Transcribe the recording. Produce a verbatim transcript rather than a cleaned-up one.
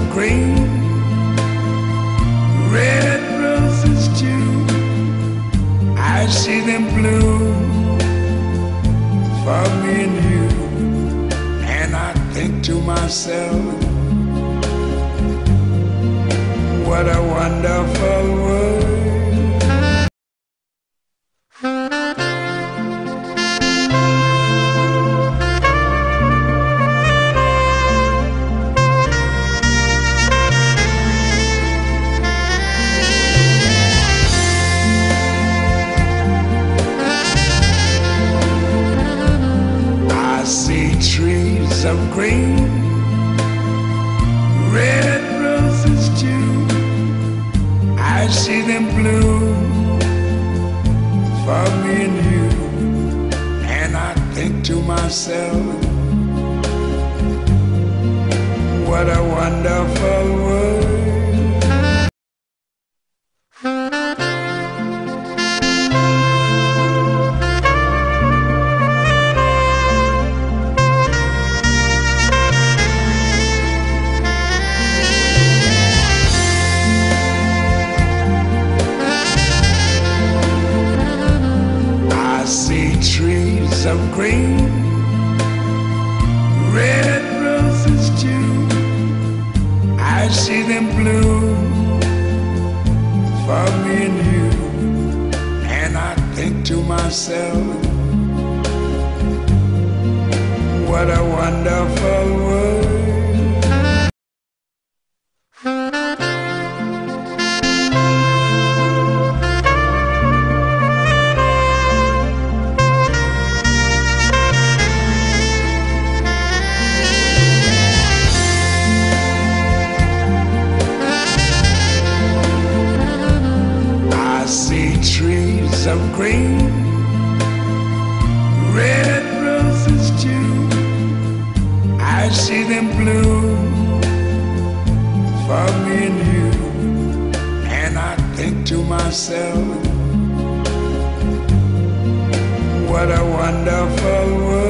green, red roses too. I see them bloom for me and you, and I think to myself, what a wonderful world. Of green, red roses too. I see them bloom for me and you, and I think to myself, what a wonderful world. Of green, red roses too. I see them bloom for me and you, and I think to myself, what a wonderful world. Of green, red roses too. I see them bloom for me and you, and I think to myself, what a wonderful world.